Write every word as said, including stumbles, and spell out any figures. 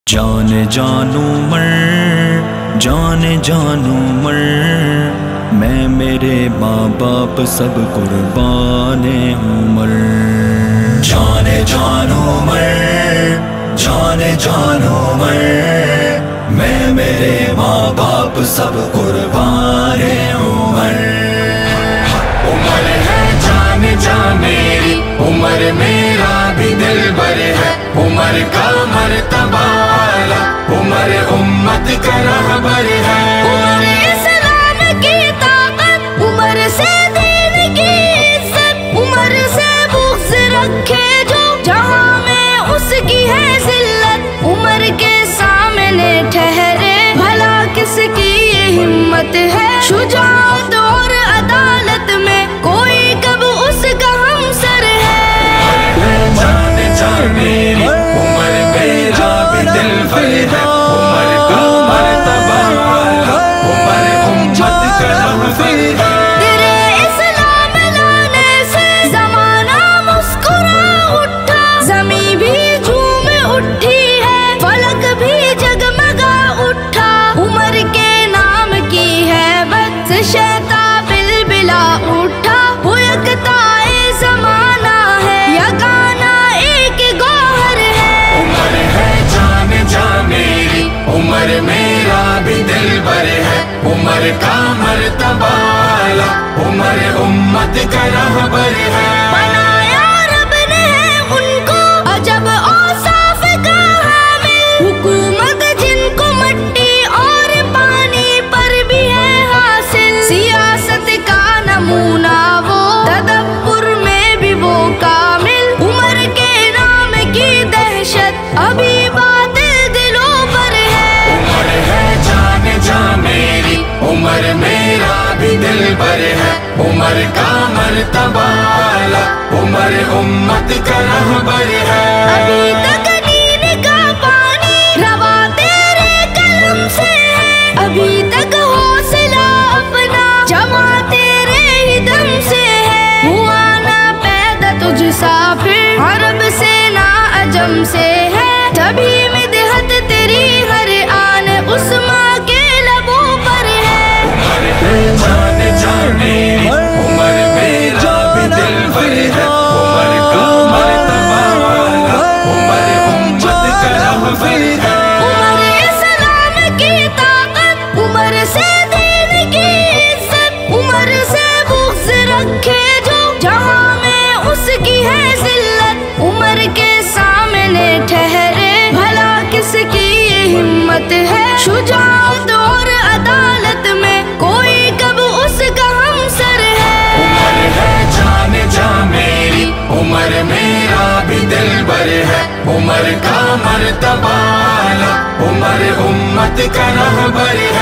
جان جانو مر جان جانو مر میں میرے ماں باپ سب قربان عمر جان جانو مر جان جانو مر میں میرے ماں باپ سب قربان عمر عمر ہے جان جان میری عمر میرا بھی دل بر ہے عمر کا مرتبہ عمر امت کا رہبر ہے عمر اسلام کی طاقت عمر سے دین کی عزت عمر سے بغض رکھے جو جہاں میں اس کی ہے ذلت عمر کے سامنے ٹھہرے بھلا کس کی یہ ہمت ہے شجاعت اور عدالت میں کوئی کب اس کا ہمسر ہے جان جان میری عمر میرا بھی دل بر ہے عمر کا مرتبہ عمر امت کا رہبر ہے تیرے اسلام لانے سے زمانہ مسکرا اٹھا زمین بھی جھوم اٹھی ہے فلک بھی جگمگا اٹھا عمر کے نام کی ہے بت شیطا بلبلا اٹھا وہ یکتائے زمانہ ہے یگانہ ایک گوہر ہے عمر ہے جان جان میری عمر میرا بھی دل بر ہے عمر کا مرتبہ عمر امت کا رہبر ہے بنایا رب نے ان کو عجب اوصاف کا حامل حکومت جن کو مٹی اور پانی پر بھی ہے حاصل سیاست کا نمونہ وہ تدبر میں بھی وہ کامل عمر کے نام کی دہشت ابھی باطل دلوں پر ہے عمر ہے جان جان میری عمر میرا بھی دل بر ہے عمر کا مرتبہ عمر امت کا رہبر ہے ابھی تک نیند کا پانی روا تیرے قلم سے ہے ابھی تک حوصلہ اپنا جمع تیرے ہی دم سے ہے ہوا نہ پیدا تجھ سا پھر عرب سے نہ عجم سے ہے تبھی مدحت تیری ہر آن اس ماں کے لبوں پر ہے عمر ہے جان جان میری عمر میرا بھی دل بر ہے عمر کا مرتبہ عمر امت کا رہبر ہے عمر اسلام کی طاقت عمر سے دین کی عزت عمر سے بغض رکھے جو جہاں میں اس کی ہے ذلت عمر کے سامنے ٹھہرے بھلا کس کی یہ ہمت ہے شجاعت اور عدالت میں کوئی کب اس کا ہمسر ہے عمر ہے جان جان میری عمر میرا بھی دل بر ہے عمر کا مرتبہ عمر امت کا رہبر ہے